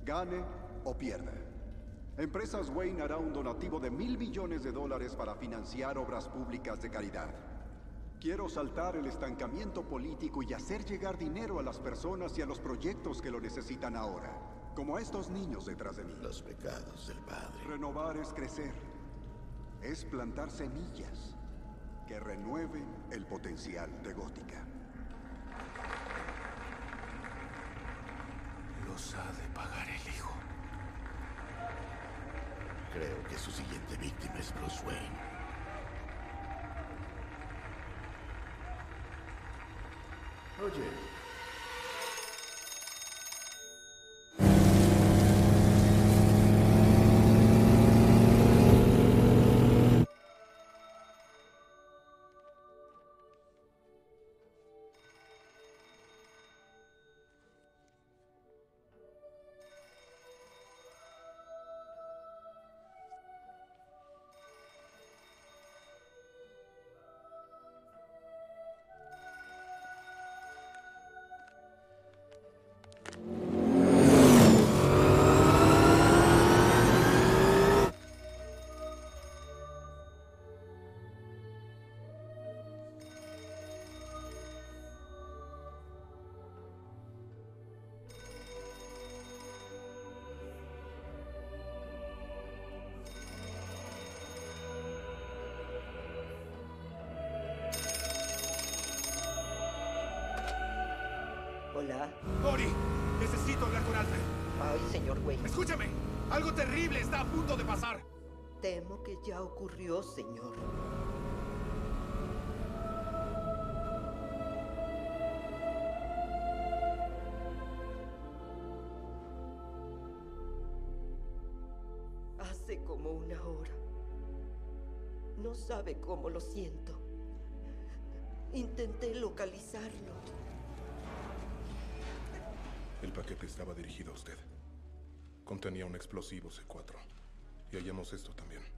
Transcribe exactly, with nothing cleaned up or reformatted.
Gane o pierda. Empresas Wayne hará un donativo de mil millones de dólares para financiar obras públicas de caridad. Quiero saltar el estancamiento político y hacer llegar dinero a las personas y a los proyectos que lo necesitan ahora. Como a estos niños detrás de mí. Los pecados del padre. Renovar es crecer. Es plantar semillas que renueven el potencial de Gótica. Los ha de pagar el hijo. Creo que su siguiente víctima es Bruce Wayne. Oye. Hola. ¡Ori! Necesito hablar con Alfred. Ay, señor Wayne. ¡Escúchame! ¡Algo terrible está a punto de pasar! Temo que ya ocurrió, señor. Hace como una hora. No sabe cómo lo siento. Intenté localizarlo. El paquete estaba dirigido a usted. Contenía un explosivo C cuatro. Y hallamos esto también.